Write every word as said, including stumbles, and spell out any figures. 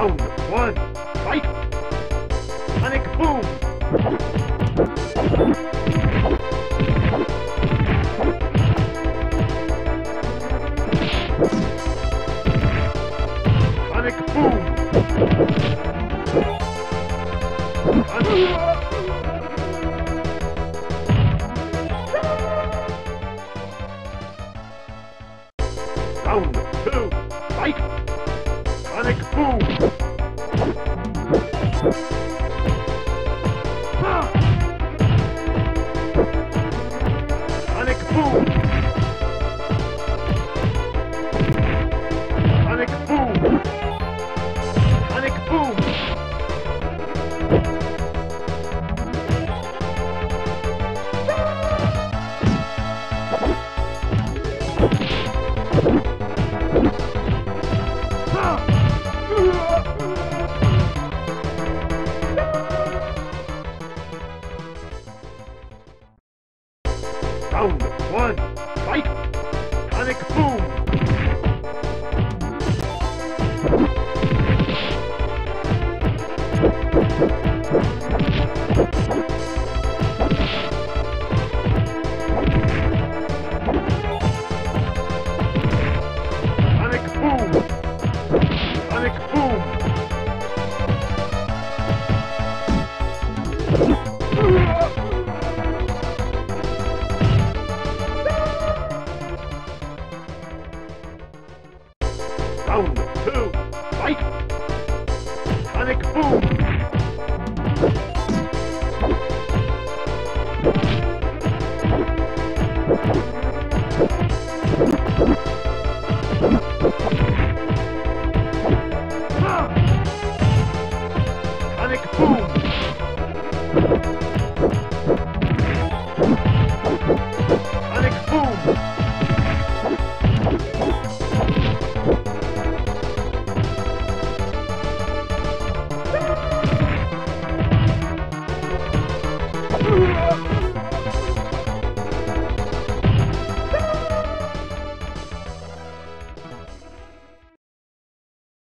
Round one, fight! Sonic boom! Sonic boom! Round two, fight! Sonic boom! Sonic boom! Sonic boom! Sonic boom! Round one, fight! Sonic boom! Sonic boom! Sonic boom! Round two, fight! Sonic boom!